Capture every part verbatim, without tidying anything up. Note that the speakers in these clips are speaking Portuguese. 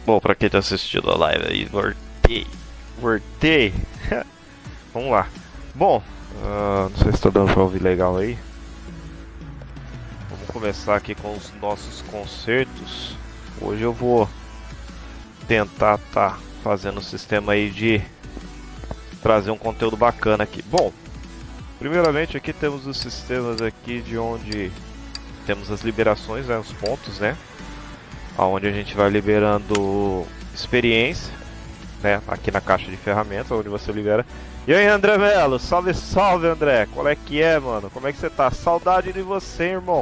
Bom, pra quem tá assistindo a live aí, voltei. Voltei. Vamos lá. Bom, uh, não sei se tá dando pra ouvir legal aí. Vamos começar aqui com os nossos concertos. Hoje eu vou tentar tá fazendo um sistema aí de trazer um conteúdo bacana aqui. Bom, primeiramente aqui temos os sistemas aqui de onde temos as liberações, né, os pontos, né? Onde a gente vai liberando experiência, né? Aqui na caixa de ferramentas, onde você libera. E aí, André Melo, salve, salve, André. Qual é que é, mano? Como é que você tá? Saudade de você, irmão.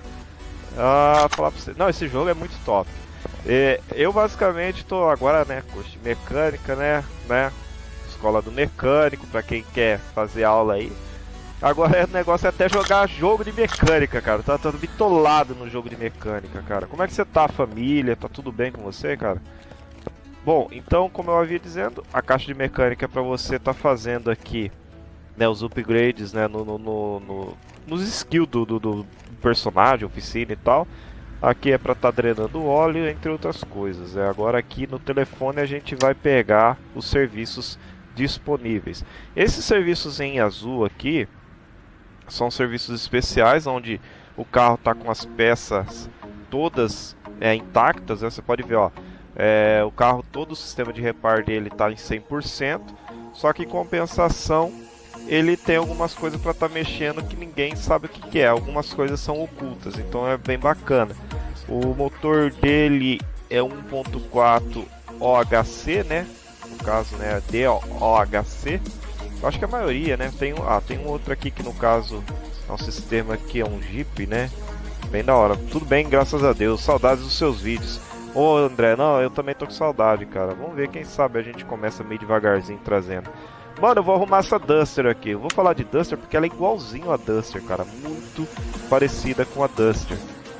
Ah, falar pra você. Não, esse jogo é muito top. E eu basicamente tô agora, né? Curso de mecânica, né? né? Escola do mecânico, pra quem quer fazer aula aí. Agora o negócio é até jogar jogo de mecânica, cara. Tá todo bitolado no jogo de mecânica, cara. Como é que você tá, família? Tá tudo bem com você, cara? Bom, então, como eu havia dizendo, a caixa de mecânica é pra você tá fazendo aqui, né, os upgrades, né, no, no, no, no, nos skills do, do, do personagem, oficina e tal. Aqui é pra tá drenando óleo, entre outras coisas. É, agora aqui no telefone a gente vai pegar os serviços disponíveis. Esses serviços em azul aqui são serviços especiais, onde o carro está com as peças todas é, intactas, né? Você pode ver, ó, é, o carro, todo o sistema de reparo dele está em cem por cento, só que em compensação ele tem algumas coisas para estar tá mexendo que ninguém sabe o que, que é, algumas coisas são ocultas, então é bem bacana. O motor dele é um ponto quatro O H C, né? No caso, né, D O H C. Eu acho que a maioria, né? Tem, ah, tem um outro aqui que no caso é um sistema que é um Jeep, né? Bem da hora. Tudo bem, graças a Deus. Saudades dos seus vídeos. Ô André, não, eu também tô com saudade, cara. Vamos ver, quem sabe a gente começa meio devagarzinho trazendo. Mano, eu vou arrumar essa Duster aqui. Eu vou falar de Duster porque ela é igualzinho a Duster, cara. Muito parecida com a Duster.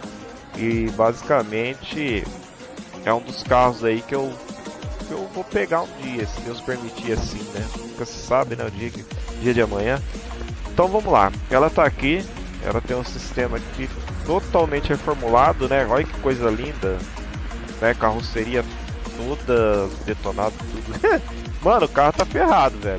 E basicamente é um dos carros aí que eu eu vou pegar um dia, se Deus permitir, assim, né? Nunca se sabe, né? O dia, que, dia de amanhã. Então vamos lá. Ela tá aqui. Ela tem um sistema aqui totalmente reformulado, né? Olha que coisa linda. Né? Carroceria toda detonada, tudo. Mano, o carro tá ferrado, velho.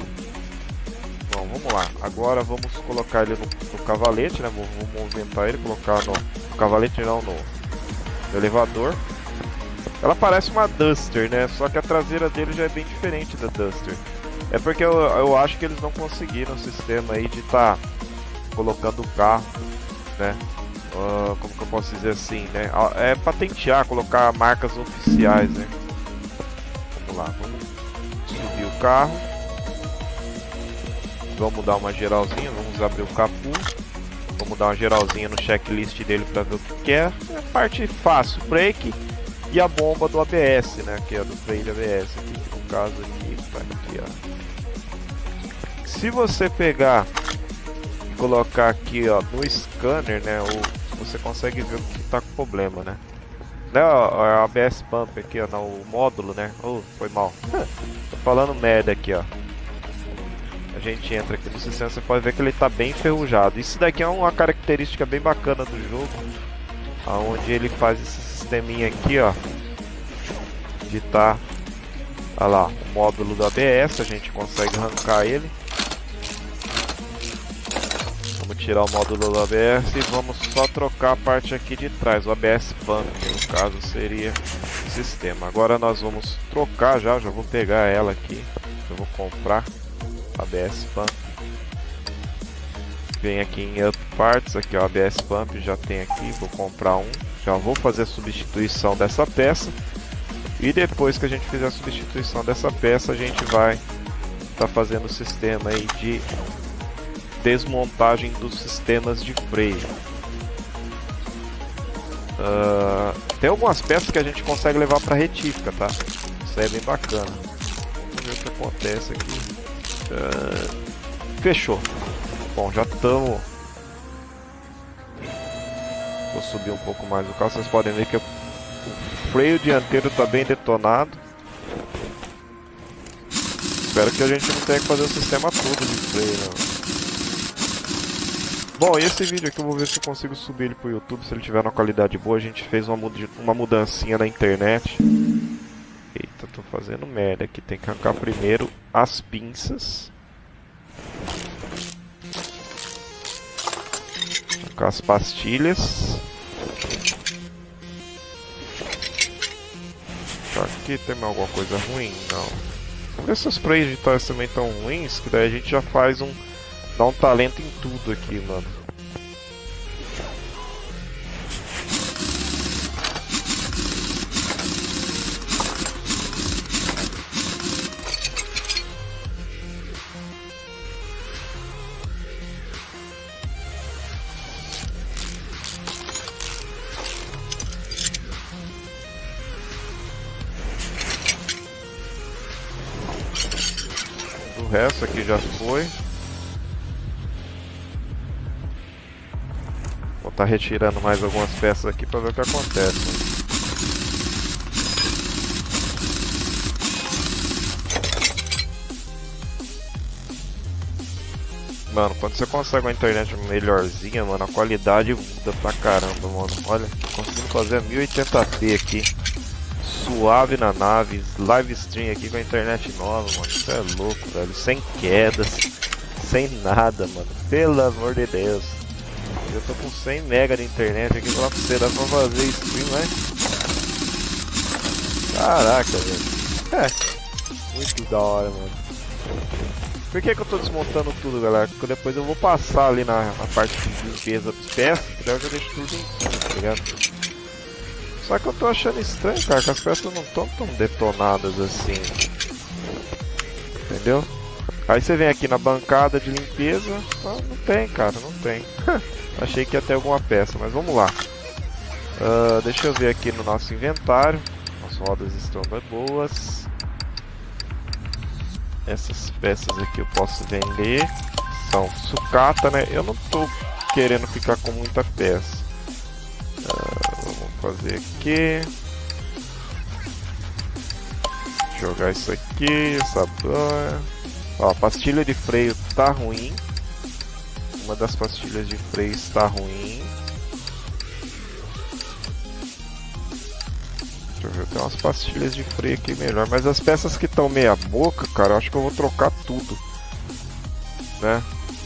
Bom, vamos lá. Agora vamos colocar ele no, no cavalete, né? Vamos, vamos movimentar ele, colocar no, no cavalete, não, no, no elevador. Ela parece uma Duster, né? Só que a traseira dele já é bem diferente da Duster. É porque eu, eu acho que eles não conseguiram o sistema aí de estar tá colocando o carro, né? Uh, como que eu posso dizer assim, né? É patentear, colocar marcas oficiais, né? Vamos lá, vamos subir o carro. Vamos dar uma geralzinha, vamos abrir o capuz. Vamos dar uma geralzinha no checklist dele para ver o que quer. É parte fácil, break. E a bomba do A B S, né? Que é do freio de A B S aqui, que no caso aqui, tá aqui, ó. Se você pegar e colocar aqui, ó, no scanner, né? O, você consegue ver o que tá com problema, né? Né, ó, a A B S Pump aqui, ó, no módulo, né? Oh, foi mal. Tô falando merda aqui, ó. A gente entra aqui no sistema, você pode ver que ele tá bem enferrujado. Isso daqui é uma característica bem bacana do jogo, aonde ele faz esse sisteminha aqui, ó, de tá, olha lá, o módulo do A B S, a gente consegue arrancar ele. Vamos tirar o módulo do A B S e vamos só trocar a parte aqui de trás, o A B S Pump, que no caso seria o sistema. Agora nós vamos trocar já, já vou pegar ela aqui, eu vou comprar A B S Pump. Vem aqui em Up Parts, aqui ó, A B S Pump já tem aqui, vou comprar um. Já vou fazer a substituição dessa peça. E depois que a gente fizer a substituição dessa peça, a gente vai estar tá fazendo o sistema aí de desmontagem dos sistemas de freio. Uh, tem algumas peças que a gente consegue levar para retífica, tá? Isso aí é bem bacana. Vamos ver o que acontece aqui. Uh, fechou. Bom, já estamos. Vou subir um pouco mais o carro, vocês podem ver que o freio dianteiro está bem detonado. Espero que a gente não tenha que fazer o sistema todo de freio, não. Bom, e esse vídeo aqui eu vou ver se eu consigo subir ele pro YouTube, se ele tiver uma qualidade boa. A gente fez uma, mud uma mudancinha na internet. tô fazendo merda aqui. Tem que arrancar primeiro as pinças. Arrancar as pastilhas. Aqui tem alguma coisa ruim? Não. Essas sprays digitais também tão ruins que daí a gente já faz um... dá um talento em tudo aqui, mano. O resto aqui já foi. Vou estar retirando mais algumas peças aqui para ver o que acontece. Mano, quando você consegue uma internet melhorzinha, mano, a qualidade muda pra caramba, mano. Olha, tô conseguindo fazer a mil e oitenta p aqui. Suave na nave, live stream aqui com a internet nova, mano. Isso é louco, velho. Sem quedas, sem nada, mano. Pelo amor de Deus. Eu tô com cem mega de internet aqui pra você, dá pra fazer stream, né? Caraca, velho. É, muito da hora, mano. Por que que eu tô desmontando tudo, galera? Porque depois eu vou passar ali na, na parte de limpeza dos peças, que daí eu já deixo tudo em cima, tá ligado? Só que eu tô achando estranho, cara, que as peças não estão tão detonadas assim. Entendeu? Aí você vem aqui na bancada de limpeza, não, não tem, cara, não tem. Achei que ia ter alguma peça, mas vamos lá. Uh, deixa eu ver aqui no nosso inventário. As rodas estão boas. Essas peças aqui eu posso vender. São sucata, né? Eu não tô querendo ficar com muita peça. Uh, vamos fazer aqui. Jogar isso aqui, essa banha. Ó, a pastilha de freio tá ruim. Uma das pastilhas de freio está ruim. Deixa eu ver, tem umas pastilhas de freio aqui melhor. Mas as peças que estão meia boca, cara, eu acho que eu vou trocar tudo, né?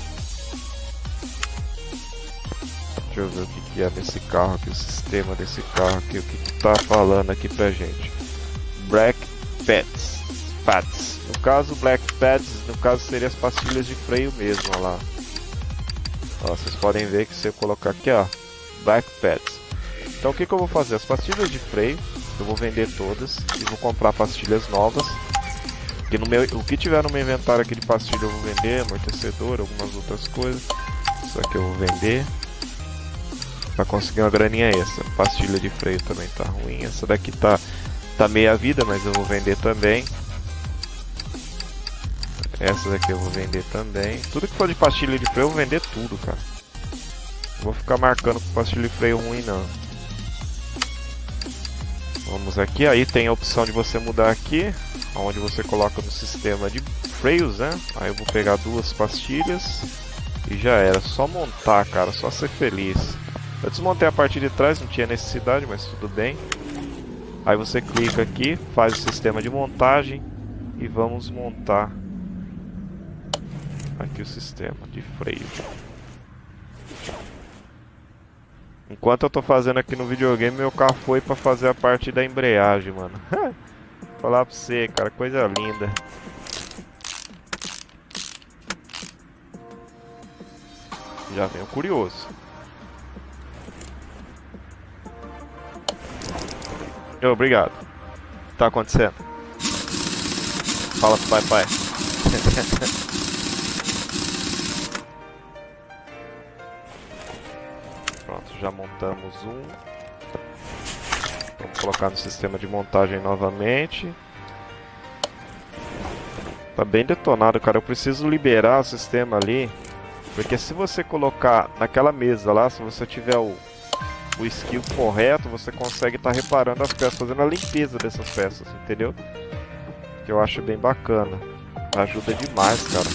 Deixa eu ver o que, que é nesse carro aqui, o sistema desse carro aqui, o que, que tá falando aqui pra gente. Black pads, pads. No caso, black pads, no caso seria as pastilhas de freio mesmo, ó lá. Ó, vocês podem ver que se eu colocar aqui, ó, black pads. Então o que que eu vou fazer? As pastilhas de freio, eu vou vender todas e vou comprar pastilhas novas. Que no meu, o que tiver no meu inventário aqui de pastilha eu vou vender, amortecedor, algumas outras coisas. Isso aqui eu vou vender. Pra conseguir uma graninha extra. Pastilha de freio também tá ruim. Essa daqui tá, tá meia vida, mas eu vou vender também. Essa daqui eu vou vender também. Tudo que for de pastilha de freio eu vou vender tudo, cara. Não vou ficar marcando com pastilha de freio ruim, não. Vamos aqui. Aí tem a opção de você mudar aqui, onde você coloca no sistema de freios, né? Aí eu vou pegar duas pastilhas e já era. Só montar, cara. Só ser feliz. Eu desmontei a parte de trás, não tinha necessidade, mas tudo bem. Aí você clica aqui, faz o sistema de montagem e vamos montar aqui o sistema de freio. Enquanto eu tô fazendo aqui no videogame, meu carro foi pra fazer a parte da embreagem, mano. Vou falar pra você, cara, coisa linda. Já vem o curioso. Obrigado. O que tá acontecendo? Fala pro pai, pai. Pronto, já montamos um. Vamos colocar no sistema de montagem novamente. Tá bem detonado, cara. Eu preciso liberar o sistema ali. Porque se você colocar naquela mesa lá, se você tiver o, o skill correto, você consegue estar reparando as peças, fazendo a limpeza dessas peças, entendeu? Que eu acho bem bacana. Ajuda demais, cara.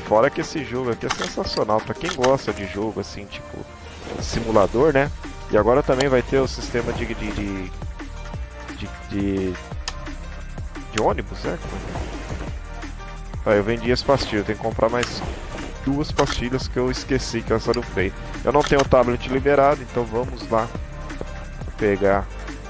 fora que esse jogo aqui é sensacional. Pra quem gosta de jogo assim, tipo simulador, né? E agora também vai ter o sistema de... de, de, de, de, de ônibus, né? Ah, eu vendi as pastilhas, eu tenho que comprar mais duas pastilhas que eu esqueci que elas foram feitas. Eu não tenho o tablet liberado, então vamos lá pegar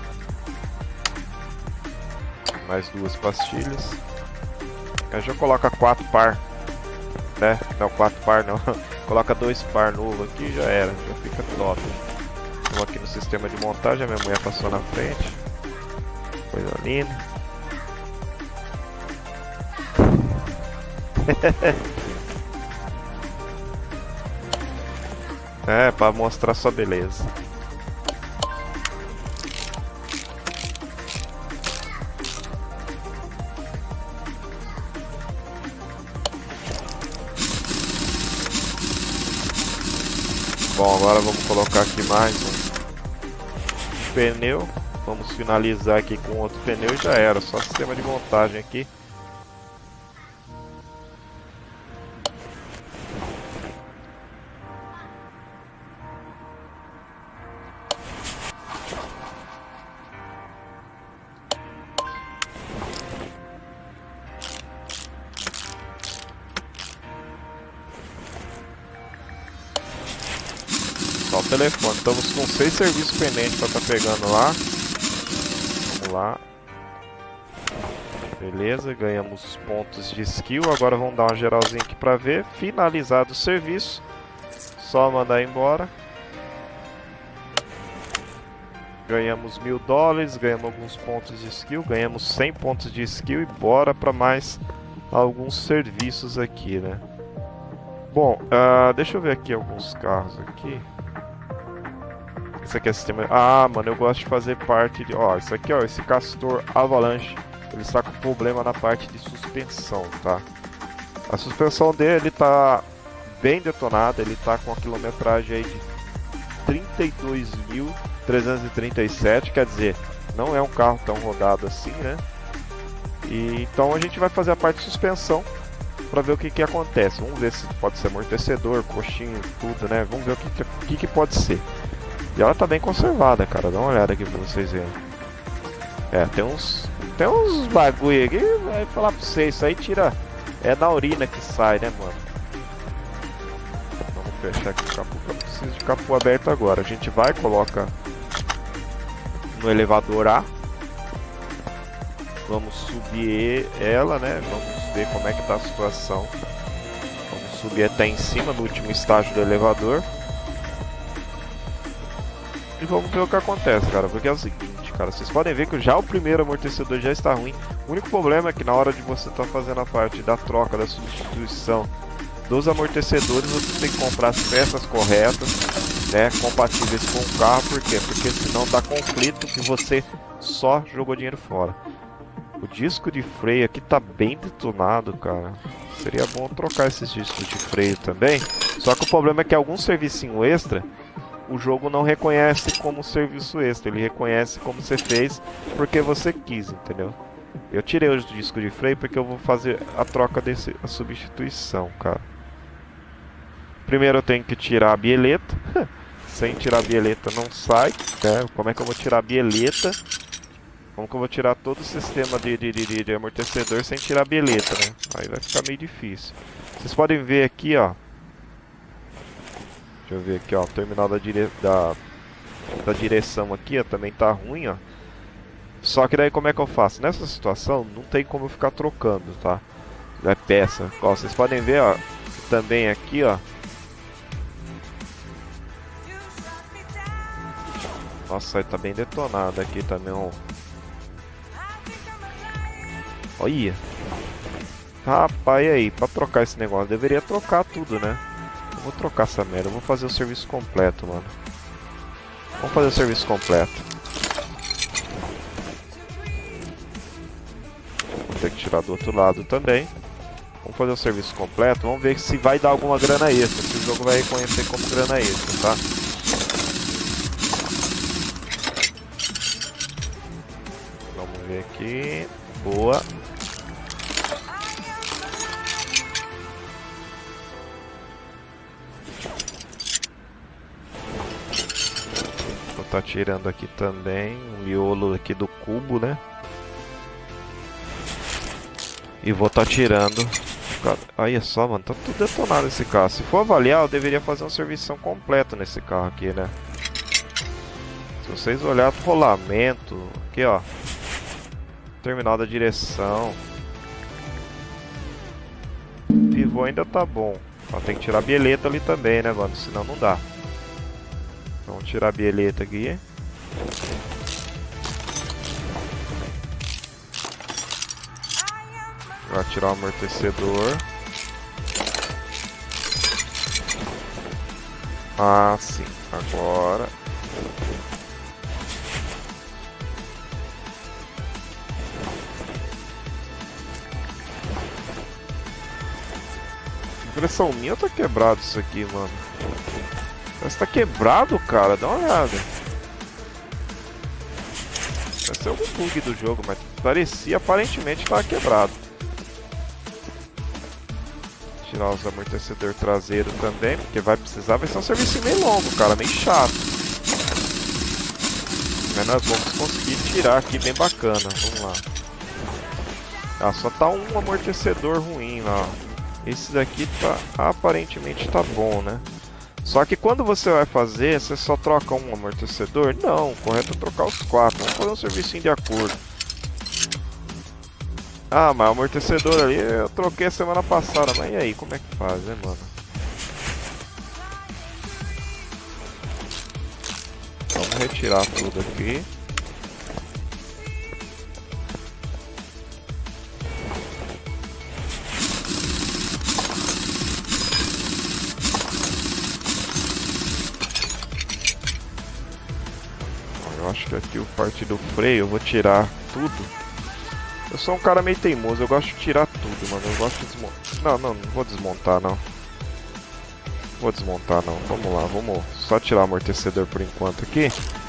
mais duas pastilhas. Eu já coloca quatro par, né? Não, quatro par não. Coloca dois par novo aqui e já era, já fica top. Vamos aqui no sistema de montagem, a minha mulher passou na frente. Coisa linda. É, pra mostrar sua beleza. Bom, agora vamos colocar aqui mais um pneu. Vamos finalizar aqui com outro pneu e já era. Só sistema de montagem aqui. Só o telefone. Estamos com seis serviços pendentes para estar tá pegando lá. Vamos lá. Beleza, ganhamos pontos de skill. Agora vamos dar uma geralzinha aqui para ver. Finalizado o serviço. Só mandar embora. Ganhamos mil dólares. Ganhamos alguns pontos de skill. Ganhamos cem pontos de skill. E bora para mais alguns serviços aqui, né? Bom, uh, deixa eu ver aqui alguns carros aqui. Esse aqui é sistema... Ah, mano, eu gosto de fazer parte de... Ó, isso aqui, ó, esse Castor Avalanche, ele está com problema na parte de suspensão, tá? A suspensão dele, ele tá bem detonada, ele tá com a quilometragem aí de trinta e dois mil trezentos e trinta e sete, quer dizer, não é um carro tão rodado assim, né? E então a gente vai fazer a parte de suspensão para ver o que que acontece. Vamos ver se pode ser amortecedor, coxinha, tudo, né? Vamos ver o que que, o que, que pode ser. E ela tá bem conservada, cara. Dá uma olhada aqui pra vocês verem. É, tem uns... Tem uns bagulho aqui. Vai falar pra vocês. Isso aí tira... É na urina que sai, né, mano? Vamos fechar aqui o capô. Eu preciso de capô aberto agora. A gente vai, coloca... No elevador A. Vamos subir ela, né? Vamos ver como é que tá a situação. Vamos subir até em cima, no último estágio do elevador. E vamos ver o que acontece, cara, porque é o seguinte, cara, vocês podem ver que já o primeiro amortecedor já está ruim. O único problema é que na hora de você estar tá fazendo a parte da troca, da substituição dos amortecedores, você tem que comprar as peças corretas, né, compatíveis com o carro. Por quê? Porque senão dá conflito e você só jogou dinheiro fora. O disco de freio aqui tá bem detonado, cara. Seria bom trocar esses discos de freio também. Só que o problema é que algum servicinho extra o jogo não reconhece como serviço extra, ele reconhece como você fez porque você quis, entendeu? Eu tirei os discos de freio porque eu vou fazer a troca desse, a substituição, cara. Primeiro eu tenho que tirar a bieleta. Sem tirar a bieleta não sai, né? Como é que eu vou tirar a bieleta? Como que eu vou tirar todo o sistema de, de, de, de amortecedor sem tirar a bieleta, né? Aí vai ficar meio difícil. Vocês podem ver aqui, ó. Deixa eu ver aqui, ó, o terminal da, dire... da... da direção aqui, ó, também tá ruim, ó. Só que daí como é que eu faço? Nessa situação não tem como eu ficar trocando, tá? É peça. Ó, vocês podem ver, ó, também aqui, ó. Nossa, aí tá bem detonado aqui também, ó. Olha. Rapaz, e aí? Pra trocar esse negócio, deveria trocar tudo, né? Vou trocar essa merda, eu vou fazer o serviço completo, mano. Vamos fazer o serviço completo. Vou ter que tirar do outro lado também. Vamos fazer o serviço completo, vamos ver se vai dar alguma grana extra. Se o jogo vai reconhecer como grana extra, tá? Vamos ver aqui. Boa. estar tirando aqui também o miolo aqui do cubo, né? E vou estar tirando. Aí é só, mano, tá tudo detonado esse carro. Se for avaliar, eu deveria fazer uma serviço completo nesse carro aqui, né? Se vocês olharem o rolamento, aqui ó, terminal da direção, pivô ainda tá bom. Ó, tem que tirar a bieleta ali também, né, mano? Senão não dá. Vamos tirar a bieleta aqui. Vai tirar o amortecedor. Ah, sim. Agora. Impressão minha, tá quebrado isso aqui, mano. Mas tá quebrado, cara. Dá uma olhada. Deve ser algum bug do jogo, mas parecia, aparentemente, tava quebrado. Tirar os amortecedores traseiros também, porque vai precisar, vai ser um serviço meio longo, cara, meio chato. Mas nós vamos conseguir tirar aqui bem bacana, vamos lá. Ah, só tá um amortecedor ruim lá. Esse daqui tá, aparentemente tá bom, né? Só que quando você vai fazer, você só troca um amortecedor? Não, o correto é trocar os quatro. Vamos fazer um serviço de acordo. Ah, mas o amortecedor ali eu troquei a semana passada. Mas e aí, como é que faz, né, mano? Vamos retirar tudo aqui. Eu acho que aqui o parte do freio eu vou tirar tudo. Eu sou um cara meio teimoso, eu gosto de tirar tudo, mano. Eu gosto de desmontar. Não, não, não vou desmontar, não. Vou desmontar, não. Vamos lá, vamos só tirar o amortecedor por enquanto aqui.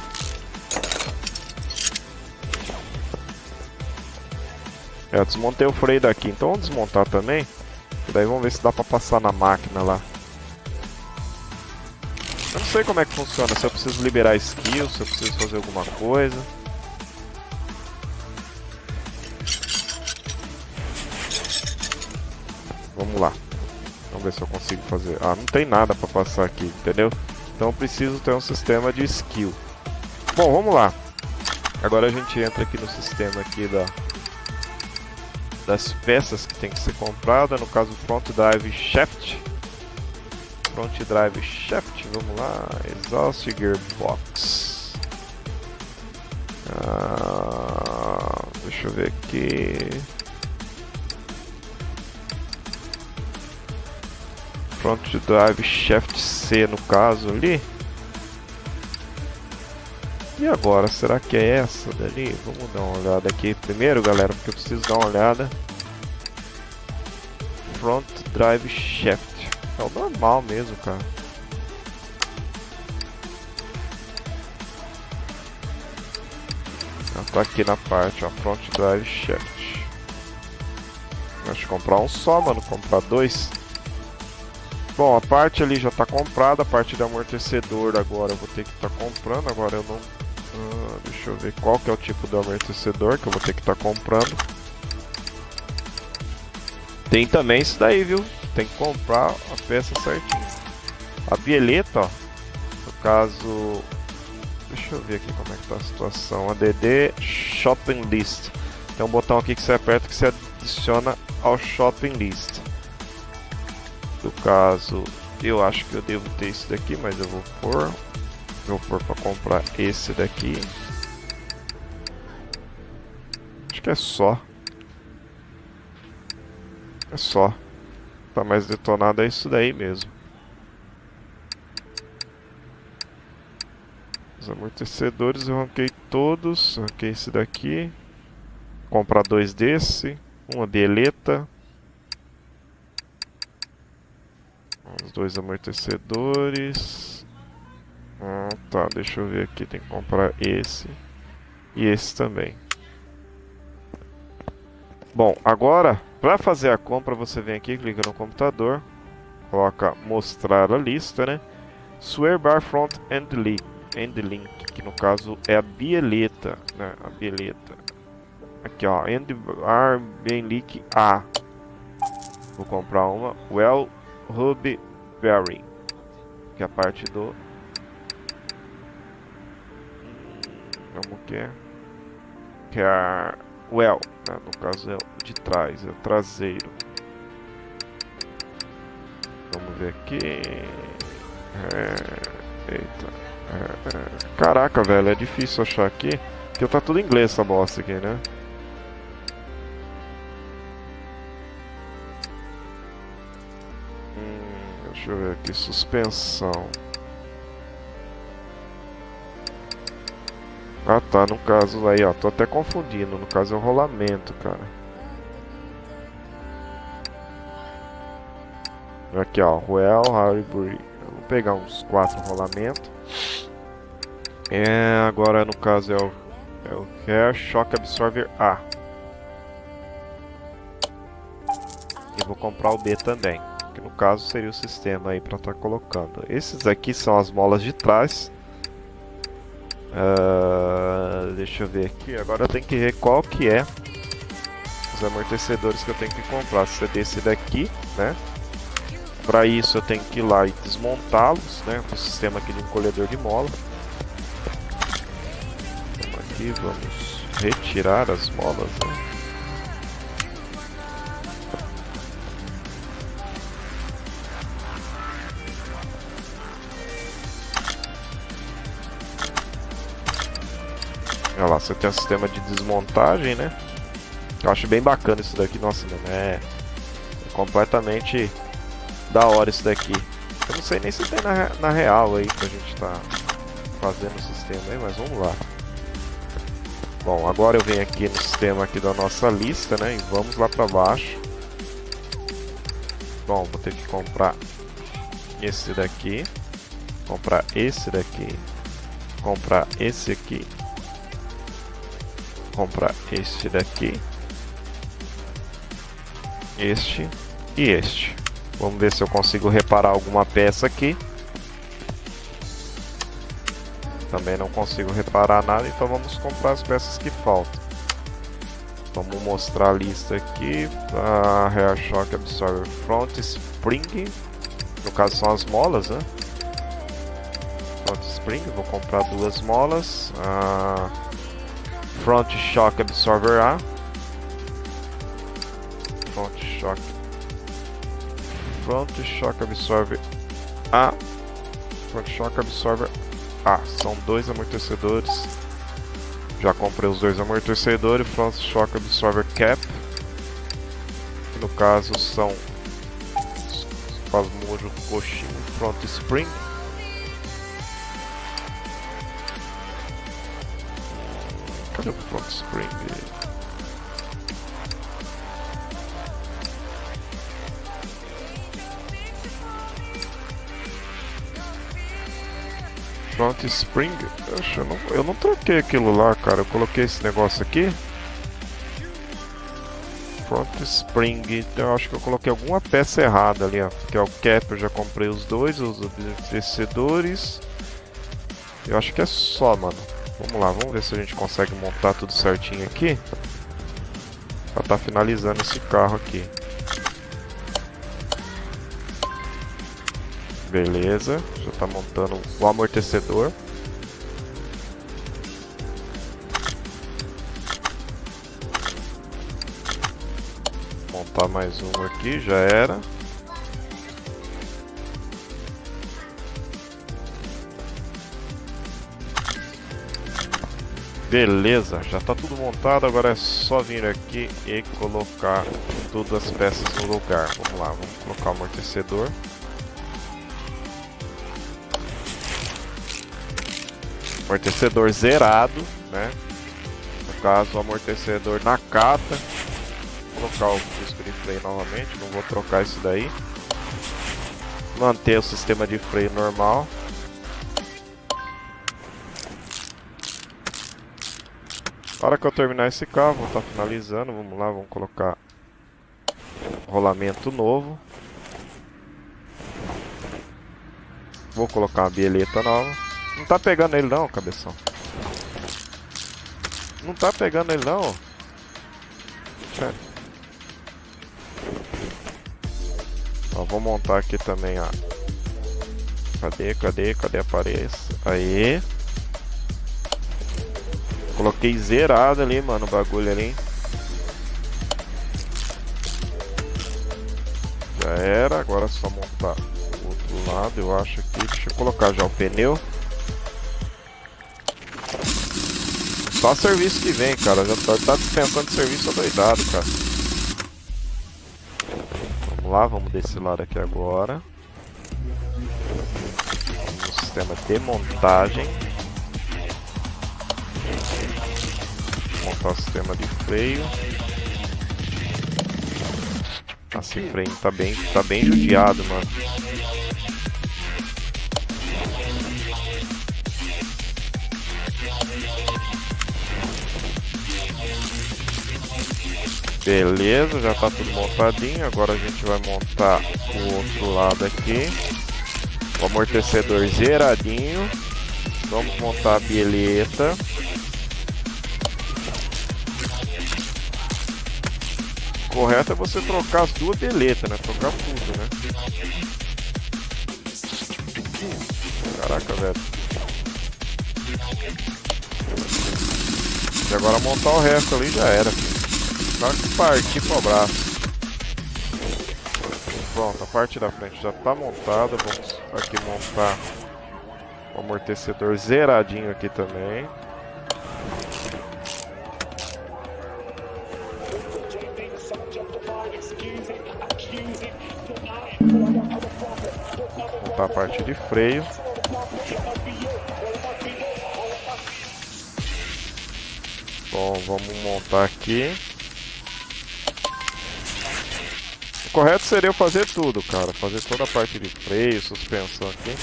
É, eu desmontei o freio daqui, então vamos desmontar também. E daí vamos ver se dá pra passar na máquina lá. Eu não sei como é que funciona, se eu preciso liberar skill, se eu preciso fazer alguma coisa. Vamos lá. Vamos ver se eu consigo fazer. Ah, não tem nada pra passar aqui, entendeu? Então eu preciso ter um sistema de skill. Bom, vamos lá. Agora a gente entra aqui no sistema aqui da, das peças que tem que ser comprada. No caso, Front Drive Shaft. Front Drive Shaft, vamos lá. Exhaust Gearbox. Ah, deixa eu ver aqui. Front Drive Shaft C no caso ali. E agora, será que é essa dali? Vamos dar uma olhada aqui primeiro, galera, porque eu preciso dar uma olhada. Front Drive Shaft. É o normal mesmo, cara. Ah, tá aqui na parte, ó, Front Drive Shaft. Acho que comprar um só, mano, comprar dois. Bom, a parte ali já está comprada, a parte do amortecedor agora eu vou ter que estar tá comprando, agora eu não... Ah, deixa eu ver qual que é o tipo do amortecedor que eu vou ter que estar tá comprando. Tem também isso daí, viu? Tem que comprar a peça certinha. A bieleta, ó, no caso... Deixa eu ver aqui como é que tá a situação. A D D Shopping List. Tem um botão aqui que você aperta que você adiciona ao Shopping List. No caso, eu acho que eu devo ter esse daqui, mas eu vou pôr. Vou pôr para comprar esse daqui. Acho que é só. É só. Tá mais detonado é isso daí mesmo. Os amortecedores eu arranquei todos. Arranquei esse daqui. Vou comprar dois desse. Uma bieleta. Os dois amortecedores. Ah, tá, deixa eu ver aqui. Tem que comprar esse e esse também. Bom, agora para fazer a compra você vem aqui, clica no computador, coloca mostrar a lista, né? Swear bar front and delete. End link, que no caso é a bieleta, né? A bieleta. Aqui ó, End Arm Link A. Vou comprar uma Well Hub Bearing, que é a parte do. Como que é? Que é a Well, né? No caso é o de trás, é o traseiro. Vamos ver aqui. É... Eita. É... É... Caraca, velho, é difícil achar aqui. Porque tá tudo em inglês essa bosta aqui, né? Hum, deixa eu ver aqui. Suspensão. Ah tá, no caso aí, ó. Tô até confundindo. No caso é o rolamento, cara. Aqui ó, Well, Harbury. Vou pegar uns quatro rolamentos. É, agora no caso é o, é o Air Shock Absorber A. E vou comprar o B também, que no caso seria o sistema aí para estar colocando. Esses aqui são as molas de trás. Uh, deixa eu ver aqui. Agora eu tenho que ver qual que é os amortecedores que eu tenho que comprar. Se é desse daqui, né? Para isso eu tenho que ir lá e desmontá-los, né? O sistema aqui de encolhedor de mola. Vamos aqui, vamos retirar as molas, né? Olha lá, você tem um sistema de desmontagem, né? Eu acho bem bacana isso daqui. Nossa, mano, é completamente da hora isso daqui. Eu não sei nem se tem na, na real aí que a gente tá fazendo o sistema aí, mas vamos lá. Bom, agora eu venho aqui no sistema aqui da nossa lista, né? E vamos lá pra baixo. Bom, vou ter que comprar esse daqui. Comprar esse daqui. Comprar esse aqui. Comprar este daqui. Este e este. Vamos ver se eu consigo reparar alguma peça aqui. Também não consigo reparar nada, então vamos comprar as peças que faltam. Vamos mostrar a lista aqui. A Rear Shock Absorber Front Spring. No caso são as molas, né? Front Spring, vou comprar duas molas. A Front Shock Absorber A. Front Shock Front Shock Absorber A. Front Shock Absorber A. São dois amortecedores. Já comprei os dois amortecedores. Front Shock Absorber Cap. Que no caso são os mojo coxinho. Front Spring. Cadê o Front Spring? Front Spring? Oxe, eu, não, eu não troquei aquilo lá, cara. Eu coloquei esse negócio aqui. Front Spring. Então eu acho que eu coloquei alguma peça errada ali, ó. Que é o cap, eu já comprei os dois, os amortecedores. Eu acho que é só, mano. Vamos lá, vamos ver se a gente consegue montar tudo certinho aqui. Pra tá finalizando esse carro aqui. Beleza, já tá montando o amortecedor. Montar mais um aqui, já era. Beleza, já tá tudo montado, agora é só vir aqui e colocar todas as peças no lugar. Vamos lá, vamos colocar o amortecedor. Amortecedor zerado, né? No caso, o amortecedor na cata. Vou colocar o disco de freio novamente, não vou trocar isso daí. Manter o sistema de freio normal. Na hora que eu terminar esse carro, vou estar finalizando. Vamos lá, vamos colocar rolamento novo. Vou colocar uma bieleta nova. Não tá pegando ele não, cabeção. Não tá pegando ele não. Sério. Ó, vou montar aqui também, ó. Cadê, cadê, cadê a parede? Aí. Coloquei zerado ali, mano, o bagulho ali, hein? Já era, agora é só montar o outro lado, eu acho aqui. Deixa eu colocar já o pneu. Só serviço que vem, cara. Já tá, tá dispensando serviço doidado, cara. Vamos lá, vamos desse lado aqui agora. Vamos no sistema de montagem. Montar o sistema de freio. Nossa, esse freio tá bem, tá bem judiado, mano. Beleza, já tá tudo montadinho. Agora a gente vai montar o outro lado aqui. O amortecedor zeradinho. Vamos montar a bieleta. O correto é você trocar as duas bieletas, né? Trocar tudo, né? Caraca, velho. E agora montar o resto ali já era. Só que partir pro abraço. Pronto, a parte da frente já tá montada. Vamos aqui montar o amortecedor zeradinho aqui também. Montar a parte de freio. Bom, vamos montar aqui. O correto seria eu fazer tudo, cara. Fazer toda a parte de freio, suspensão aqui.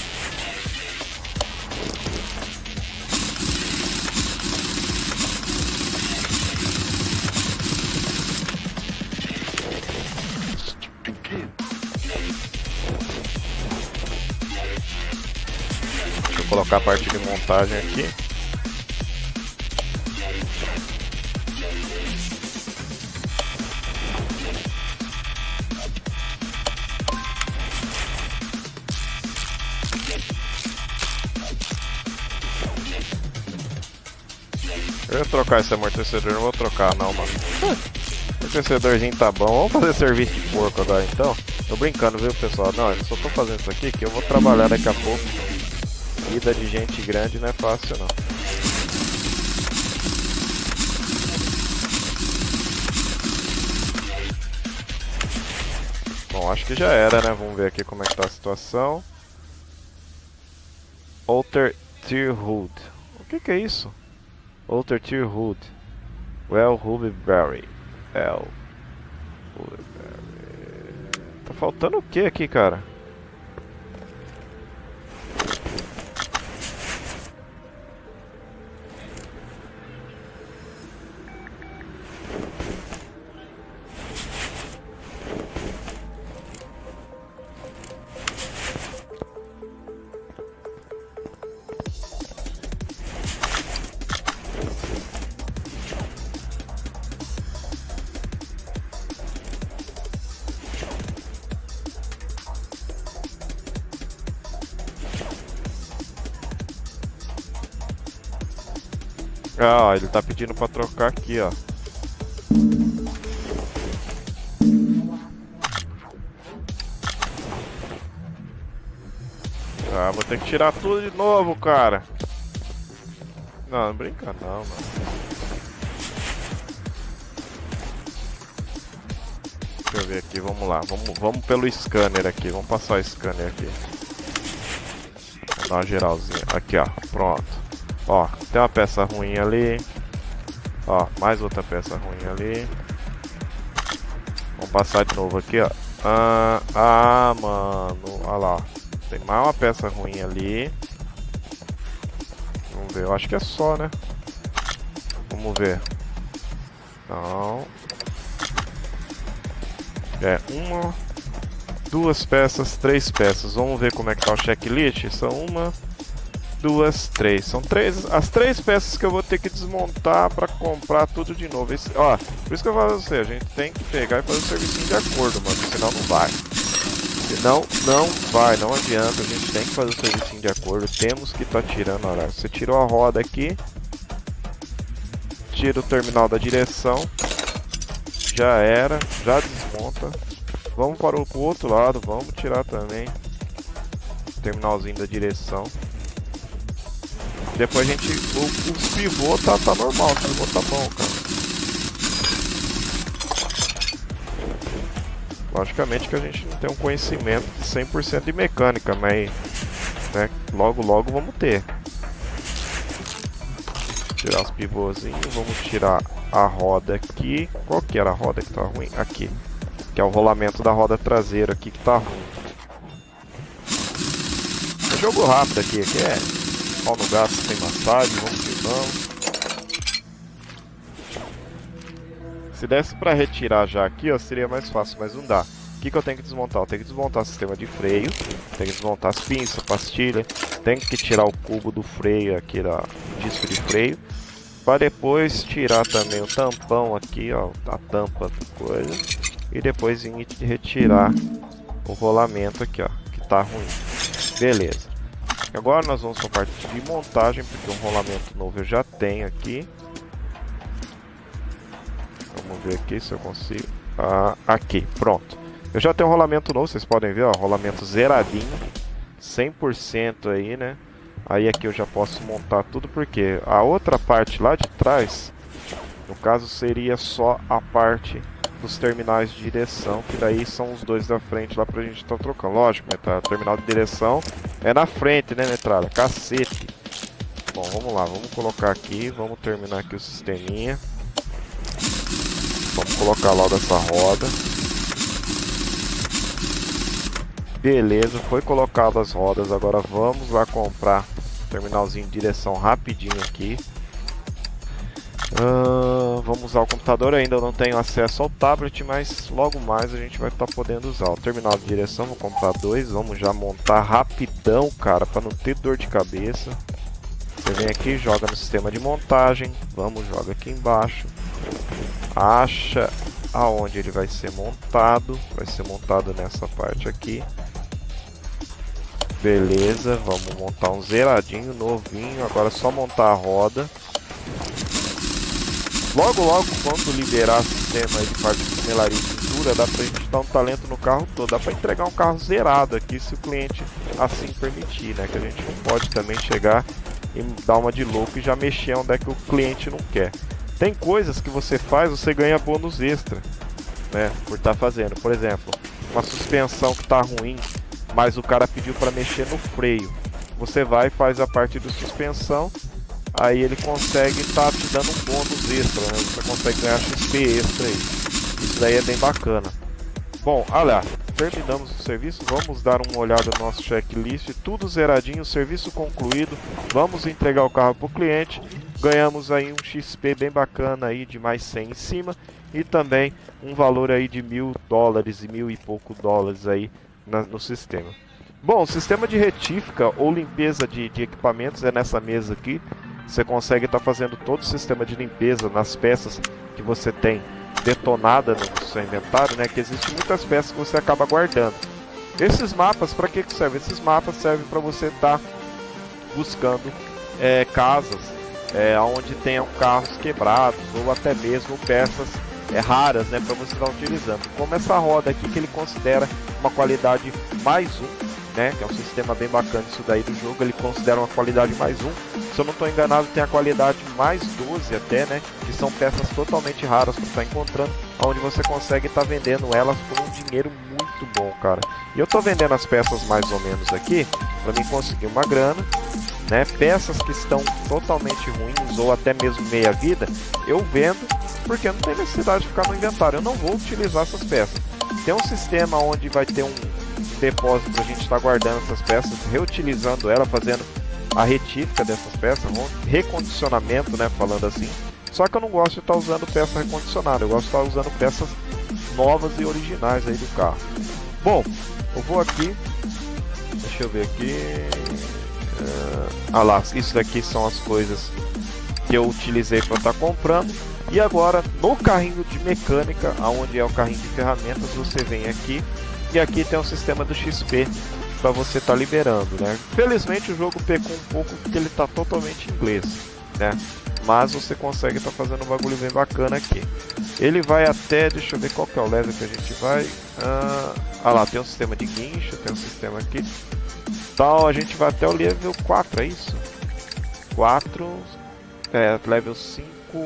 Deixa eu colocar a parte de montagem aqui. Eu ia trocar esse amortecedor, não vou trocar não, mano. O amortecedorzinho tá bom. Vamos fazer serviço de porco agora então. Tô brincando, viu, pessoal? Não, eu só tô fazendo isso aqui que eu vou trabalhar daqui a pouco. Vida de gente grande não é fácil não. Bom, acho que já era, né? Vamos ver aqui como é que tá a situação. Alter Tier Hood. O que que é isso? Alter Tier Hood. Well, Rubyberry. Well, Rubyberry. Tá faltando o que aqui, cara? Ah, ele tá pedindo pra trocar aqui, ó. Ah, vou ter que tirar tudo de novo, cara. Não, não brinca não, mano. Deixa eu ver aqui, vamos lá. Vamos, vamos pelo scanner aqui, vamos passar o scanner aqui. Vamos dar uma geralzinha. Aqui, ó, pronto. Ó, tem uma peça ruim ali. Ó, mais outra peça ruim ali. Vamos passar de novo aqui, ó. Ah, ah mano. Olha lá. Tem mais uma peça ruim ali. Vamos ver. Eu acho que é só, né? Vamos ver. Não. É, uma, duas peças, três peças. Vamos ver como é que tá o checklist. São uma, duas, três. São três, as três peças que eu vou ter que desmontar para comprar tudo de novo. Esse, ó, por isso que eu falo pra você, a gente tem que pegar e fazer o serviço de acordo, mano, senão não vai. Senão não vai, não adianta, a gente tem que fazer o serviço de acordo, temos que estar tá tirando, olha, você tirou a roda aqui, tira o terminal da direção, já era, já desmonta. Vamos para o outro lado, vamos tirar também o terminalzinho da direção. Depois a gente, o, os pivô tá, tá normal, o pivô tá bom, cara. Logicamente que a gente não tem um conhecimento de cem por cento de mecânica, mas né, logo logo vamos ter. Tirar os pivôzinhos, vamos tirar a roda aqui. Qual que era a roda que tá ruim? Aqui. Que é o rolamento da roda traseira aqui que tá ruim. É jogo rápido aqui, aqui é pau no gato, sem massagem, vamos que vamos. Se desse pra retirar já aqui, ó, seria mais fácil, mas não dá. O que, que eu tenho que desmontar? Eu tenho que desmontar o sistema de freio, tenho que desmontar as pinças, pastilha, tenho que tirar o cubo do freio aqui, da disco de freio, para depois tirar também o tampão aqui, ó, a tampa da coisa, e depois ir retirar o rolamento aqui, ó, que tá ruim. Beleza. Agora nós vamos para a parte de montagem, porque um rolamento novo eu já tenho aqui. Vamos ver aqui se eu consigo. Ah, aqui, pronto. Eu já tenho um rolamento novo, vocês podem ver, ó, rolamento zeradinho, cem por cento aí, né? Aí aqui eu já posso montar tudo, porque a outra parte lá de trás, no caso, seria só a parte dos terminais de direção, que daí são os dois da frente lá pra gente estar tá trocando. Lógico, metralha, terminal de direção é na frente, né, metralha? Cacete. Bom, vamos lá, vamos colocar aqui, vamos terminar aqui o sisteminha. Vamos colocar lá dessa roda. Beleza, foi colocado as rodas, agora vamos lá comprar o terminalzinho de direção rapidinho aqui. Uh, vamos usar o computador, ainda não tenho acesso ao tablet, mas logo mais a gente vai estar tá podendo usar. O terminal de direção, vou comprar dois, vamos já montar rapidão, cara, para não ter dor de cabeça. Você vem aqui, joga no sistema de montagem, vamos, joga aqui embaixo, acha aonde ele vai ser montado, vai ser montado nessa parte aqui. Beleza, vamos montar um zeradinho, novinho, agora é só montar a roda. Logo, logo, quando liberar o sistema de parte de funilaria e pintura, dá pra gente dar um talento no carro todo. Dá pra entregar um carro zerado aqui, se o cliente assim permitir, né? Que a gente não pode também chegar e dar uma de louco e já mexer onde é que o cliente não quer. Tem coisas que você faz, você ganha bônus extra, né? Por estar fazendo. Por exemplo, uma suspensão que tá ruim, mas o cara pediu para mexer no freio. Você vai e faz a parte de suspensão. Aí ele consegue estar tá te dando um bônus extra, né? Você consegue ganhar X P extra aí. Isso daí é bem bacana. Bom, olha, terminamos o serviço. Vamos dar uma olhada no nosso checklist. Tudo zeradinho, serviço concluído. Vamos entregar o carro para o cliente. Ganhamos aí um X P bem bacana aí de mais cem em cima. E também um valor aí de mil dólares e mil e pouco dólares aí na, no sistema. Bom, o sistema de retífica ou limpeza de, de equipamentos é nessa mesa aqui. Você consegue estar tá fazendo todo o sistema de limpeza nas peças que você tem detonada no seu inventário, né? Que existem muitas peças que você acaba guardando. Esses mapas, para que que servem? Esses mapas servem para você estar tá buscando é, casas é, onde tenham carros quebrados ou até mesmo peças é, raras, né? Para você estar utilizando. Como essa roda aqui que ele considera uma qualidade mais um. Né, que é um sistema bem bacana isso daí do jogo, ele considera uma qualidade mais um. Se eu não estou enganado, tem a qualidade mais doze até, né? Que são peças totalmente raras para estar encontrando, onde você consegue estar tá vendendo elas por um dinheiro muito bom, cara. E eu estou vendendo as peças mais ou menos aqui, para mim conseguir uma grana, né? Peças que estão totalmente ruins ou até mesmo meia vida, eu vendo, porque não tem necessidade de ficar no inventário, eu não vou utilizar essas peças. Tem um sistema onde vai ter um depósito para a gente estar tá guardando essas peças, reutilizando ela, fazendo a retífica dessas peças, um recondicionamento, né, falando assim. Só que eu não gosto de estar tá usando peça recondicionada, eu gosto de estar tá usando peças novas e originais aí do carro. Bom, eu vou aqui, deixa eu ver aqui, uh, Ah lá, isso daqui são as coisas que eu utilizei para estar comprando. E agora no carrinho de mecânica, onde é o carrinho de ferramentas, você vem aqui e aqui tem o sistema do X P para você estar tá liberando, né? Felizmente o jogo pecou um pouco porque ele está totalmente em inglês, né? Mas você consegue estar tá fazendo um bagulho bem bacana aqui. Ele vai até, deixa eu ver qual que é o level que a gente vai. Ah, ah lá, tem um sistema de guincho, tem um sistema aqui. Então a gente vai até o level quatro, é isso? quatro, é, level cinco.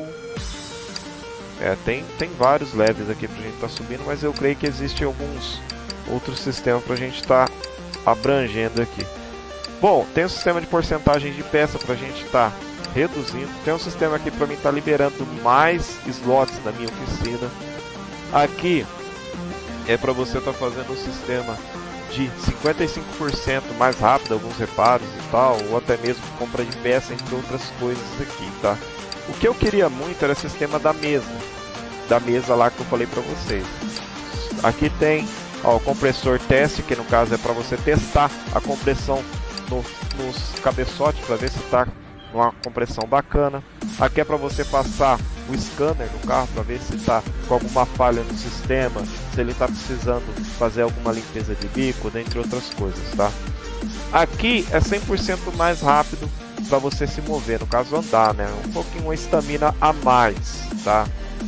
É, tem, tem vários levels aqui pra gente estar tá subindo, mas eu creio que existem alguns outros sistemas pra gente estar tá abrangendo aqui. Bom, tem um sistema de porcentagem de peça pra gente estar tá reduzindo. Tem um sistema aqui pra mim estar tá liberando mais slots na minha oficina. Aqui é pra você estar tá fazendo um sistema de cinquenta e cinco por cento mais rápido, alguns reparos e tal, ou até mesmo compra de peça, entre outras coisas aqui, tá? O que eu queria muito era o sistema da mesa, da mesa lá que eu falei pra vocês. Aqui tem, ó, o compressor teste, que no caso é para você testar a compressão no, nos cabeçotes, para ver se está uma compressão bacana. Aqui é para você passar o scanner no carro, para ver se está com alguma falha no sistema, se ele está precisando fazer alguma limpeza de bico, dentre outras coisas, tá? Aqui é cem por cento mais rápido para você se mover, no caso andar, né? Um pouquinho uma estamina a mais, tá?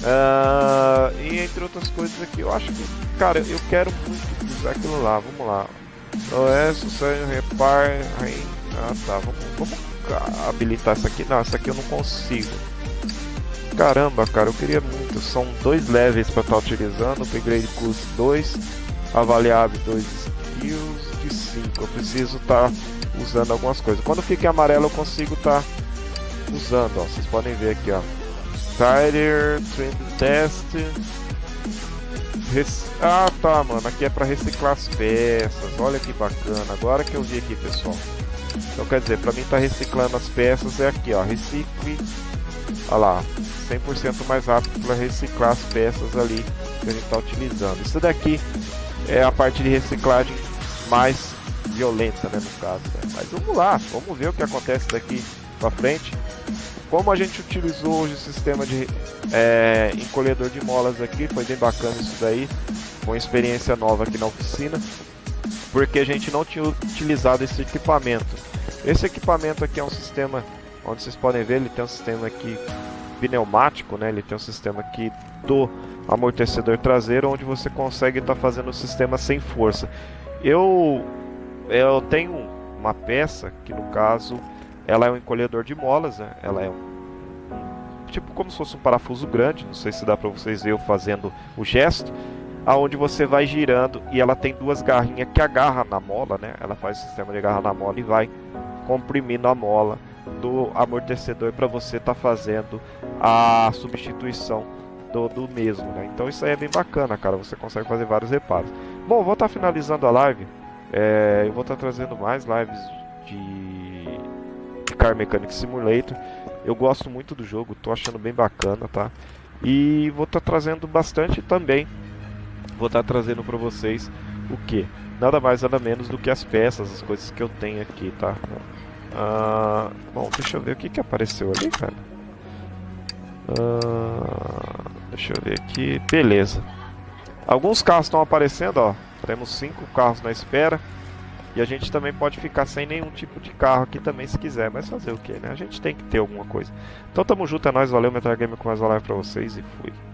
Uh, e entre outras coisas aqui, eu acho que, cara, eu quero muito usar aquilo lá. Vamos lá. É, sucesso, repar. Ah, tá. Vamos, vamos habilitar essa aqui. Não, essa aqui eu não consigo. Caramba, cara, eu queria muito. São dois levels para estar utilizando. Upgrade custo dois, avaliável dois skills de cinco. Eu preciso estar tá usando algumas coisas. Quando fica em amarelo, eu consigo estar tá usando. Ó, vocês podem ver aqui, ó. Tire, Trend Test. Rec... Ah, tá, mano. Aqui é para reciclar as peças. Olha que bacana. Agora que eu vi aqui, pessoal. Então, quer dizer, para mim tá reciclando as peças é aqui, ó. Recicle. Olha lá. cem por cento mais rápido para reciclar as peças ali que a gente tá utilizando. Isso daqui é a parte de reciclagem mais violenta, né, no caso. Né? Mas vamos lá. Vamos ver o que acontece daqui para frente. Como a gente utilizou hoje o sistema de é, encolhedor de molas aqui, foi bem bacana isso daí, foi uma experiência nova aqui na oficina, porque a gente não tinha utilizado esse equipamento. Esse equipamento aqui é um sistema, onde vocês podem ver, ele tem um sistema aqui pneumático, né? Ele tem um sistema aqui do amortecedor traseiro, onde você consegue estar tá fazendo o sistema sem força. Eu, eu tenho uma peça que, no caso, ela é um encolhedor de molas, né? Ela é um, um tipo como se fosse um parafuso grande, não sei se dá para vocês verem eu fazendo o gesto, aonde você vai girando e ela tem duas garrinhas que agarra na mola, né? Ela faz o sistema de agarrar na mola e vai comprimindo a mola do amortecedor para você estar tá fazendo a substituição do, do mesmo, né? Então isso aí é bem bacana, cara, você consegue fazer vários reparos. Bom, vou estar tá finalizando a live, é, eu vou estar tá trazendo mais lives de Car Mechanic Simulator. Eu gosto muito do jogo, tô achando bem bacana, tá? E vou estar tá trazendo bastante também. Vou estar tá trazendo para vocês o que? Nada mais nada menos do que as peças, as coisas que eu tenho aqui, tá? Ah, bom, deixa eu ver o que que apareceu ali, cara. Ah, deixa eu ver aqui, beleza. Alguns carros estão aparecendo, ó. Temos cinco carros na espera. E a gente também pode ficar sem nenhum tipo de carro aqui também se quiser. Mas fazer o que, né? A gente tem que ter alguma coisa. Então tamo junto, é nóis, valeu, Metal Gamer com mais uma live pra vocês e fui.